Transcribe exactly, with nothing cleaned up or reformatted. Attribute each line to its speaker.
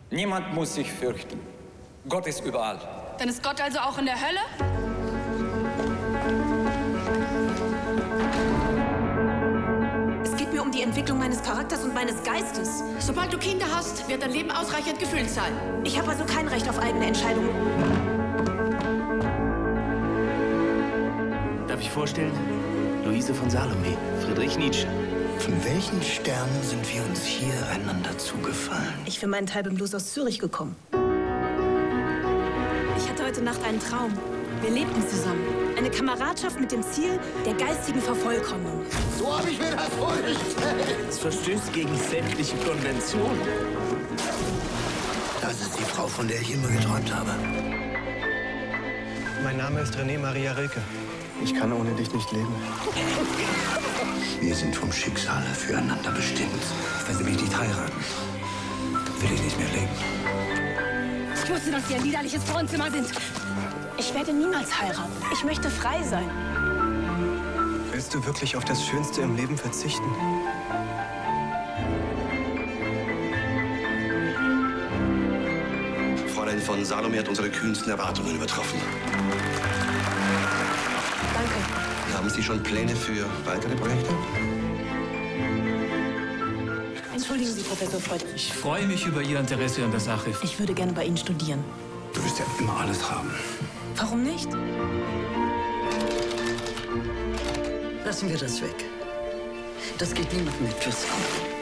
Speaker 1: Niemand muss sich fürchten. Gott ist überall.
Speaker 2: Dann ist Gott also auch in der Hölle?
Speaker 3: Es geht mir um die Entwicklung meines Charakters und meines Geistes.
Speaker 4: Sobald du Kinder hast, wird dein Leben ausreichend gefüllt sein.
Speaker 3: Ich habe also kein Recht auf eigene Entscheidungen.
Speaker 5: Darf ich vorstellen? Luise von Salome, Friedrich Nietzsche.
Speaker 6: Von welchen Sternen sind wir uns hier einander zugefallen?
Speaker 3: Ich für meinen Teil bin bloß aus Zürich gekommen. Ich hatte heute Nacht einen Traum. Wir lebten zusammen. Eine Kameradschaft mit dem Ziel der geistigen Vervollkommnung.
Speaker 6: So habe ich mir das vorgestellt.
Speaker 5: Es verstößt gegen sämtliche Konventionen.
Speaker 6: Das ist die Frau, von der ich immer geträumt habe.
Speaker 7: Mein Name ist René Maria Rilke. Ich kann ohne dich nicht leben.
Speaker 6: Wir sind vom Schicksal füreinander bestimmt. Wenn Sie mich nicht heiraten, dann will ich nicht mehr leben.
Speaker 2: Ich wusste, dass Sie ein liederliches Frauenzimmer sind.
Speaker 3: Ich werde niemals heiraten. Ich möchte frei sein.
Speaker 7: Willst du wirklich auf das Schönste im Leben verzichten?
Speaker 8: Fräulein von Salome hat unsere kühnsten Erwartungen übertroffen.
Speaker 3: Danke.
Speaker 8: Haben Sie schon Pläne für weitere Projekte?
Speaker 3: Entschuldigen Sie, Professor Freud.
Speaker 9: Ich freue mich über Ihr Interesse an der Sache.
Speaker 3: Ich würde gerne bei Ihnen studieren.
Speaker 6: Du wirst ja immer alles haben.
Speaker 3: Warum nicht?
Speaker 10: Lassen wir das weg. Das geht niemandem etwas an.